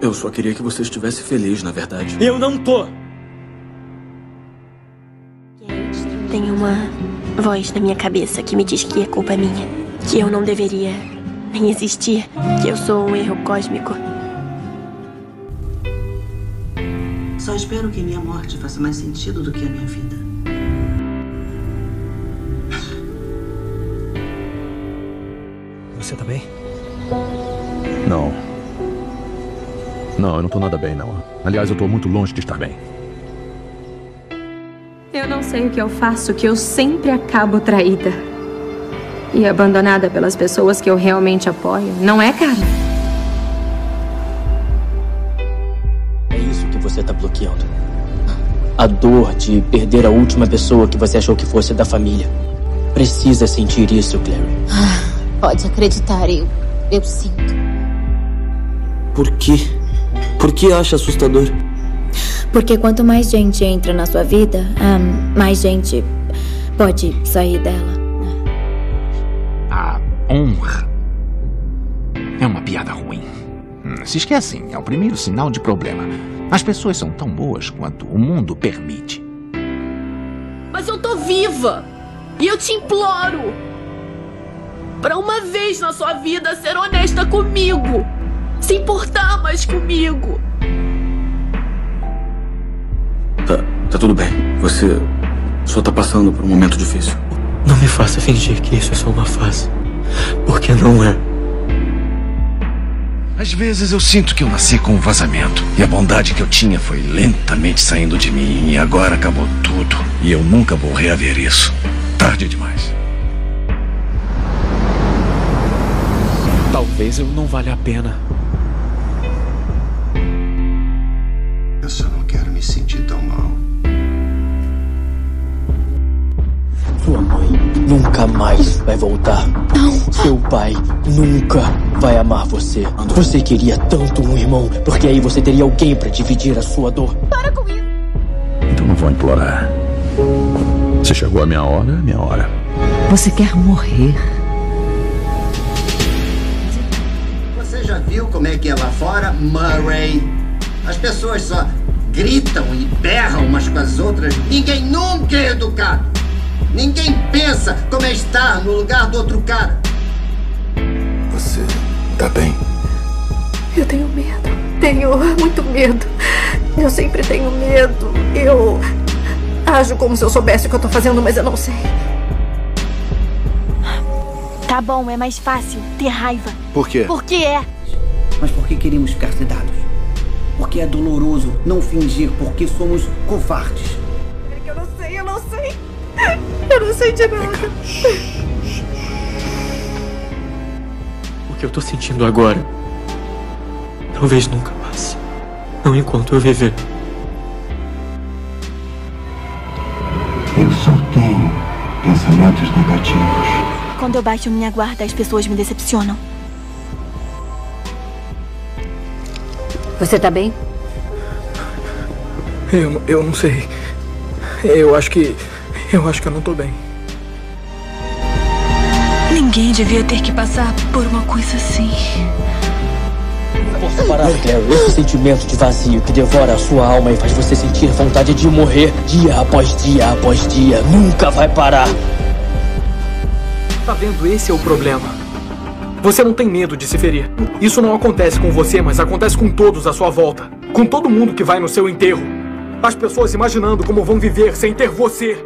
Eu só queria que você estivesse feliz, na verdade. Eu não tô! Tem uma voz na minha cabeça que me diz que a culpa é minha. Que eu não deveria nem existir. Que eu sou um erro cósmico. Só espero que minha morte faça mais sentido do que a minha vida. Você tá bem? Não. Não, eu não tô nada bem, não. Aliás, eu tô muito longe de estar bem. Eu não sei o que eu faço, que eu sempre acabo traída. E abandonada pelas pessoas que eu realmente apoio. Não é, cara? É isso que você tá bloqueando. A dor de perder a última pessoa que você achou que fosse da família. Precisa sentir isso, Clary. Pode acreditar, eu sinto. Por quê? Por que acha assustador? Porque quanto mais gente entra na sua vida, mais gente pode sair dela. A honra é uma piada ruim. Se esquecem, é o primeiro sinal de problema. As pessoas são tão boas quanto o mundo permite. Mas eu tô viva! E eu te imploro! Pra uma vez na sua vida ser honesta comigo! Se importar mais comigo! Tá tudo bem. Você só tá passando por um momento difícil. Não me faça fingir que isso é só uma fase. Porque não é. Às vezes eu sinto que eu nasci com um vazamento. E a bondade que eu tinha foi lentamente saindo de mim. E agora acabou tudo. E eu nunca vou reaver isso. Tarde demais. Talvez eu não valha a pena. Eu só não quero me sentir tão mal. Sua mãe nunca mais vai voltar. Não. Seu pai nunca vai amar você. Você queria tanto um irmão, porque aí você teria alguém pra dividir a sua dor. Para com isso. Então não vou implorar. Se chegou a minha hora, é minha hora. Você quer morrer? Você já viu como é que é lá fora, Murray? As pessoas só gritam e berram umas com as outras. Ninguém nunca é educado. Ninguém pensa como é estar no lugar do outro cara. Você tá bem? Eu tenho medo. Tenho muito medo. Eu sempre tenho medo. Eu ajo como se eu soubesse o que eu tô fazendo, mas eu não sei. Tá bom, é mais fácil ter raiva. Por quê? Porque é. Mas por que queremos ficar sedados? Porque é doloroso não fingir, porque somos covardes. Eu não sei. Eu não sei de nada. O que eu tô sentindo agora, talvez nunca passe. Não enquanto eu viver. Eu só tenho pensamentos negativos. Quando eu baixo minha guarda, as pessoas me decepcionam. Você tá bem? Eu não sei. Eu acho que eu não tô bem. Ninguém devia ter que passar por uma coisa assim. Posso parar, Clary? Esse sentimento de vazio que devora a sua alma e faz você sentir vontade de morrer dia após dia após dia. Nunca vai parar. Tá vendo? Esse é o problema. Você não tem medo de se ferir. Isso não acontece com você, mas acontece com todos à sua volta. Com todo mundo que vai no seu enterro. As pessoas imaginando como vão viver sem ter você.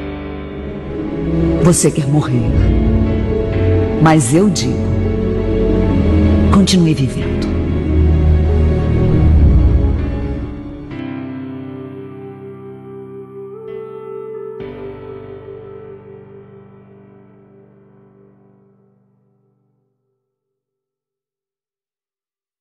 Você quer morrer. Mas eu digo, continue vivendo.